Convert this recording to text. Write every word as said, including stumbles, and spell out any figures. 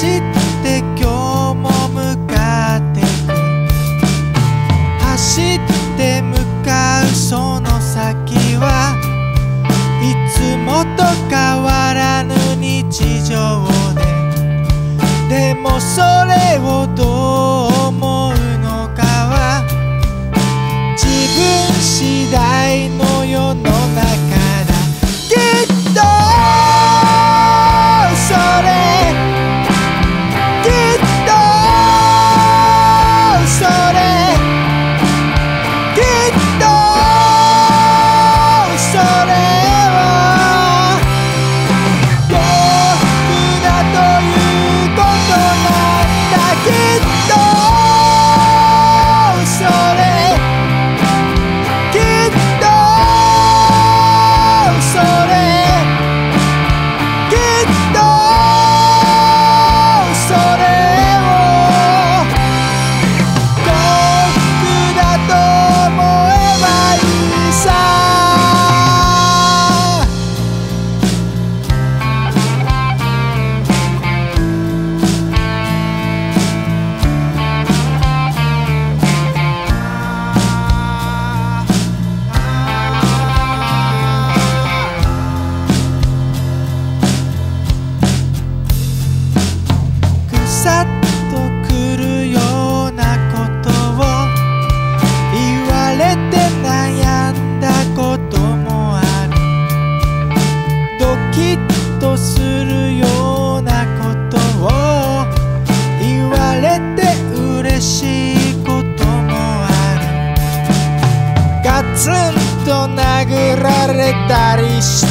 って今日も向かってく、走って向かうその先はいつもと変わらぬ日常で、でもそれをどう思うのかは自分次第の世の中だ。きっとそれきっとそれきっとそれは幸福だということなんだ。きっとそれきっとそれきっとそれを幸福だと思えばいいさ。さっとくるようなことを言われて悩んだこともある。ドキッとするようなことを言われて嬉しいこともある。ガツンと殴られたりし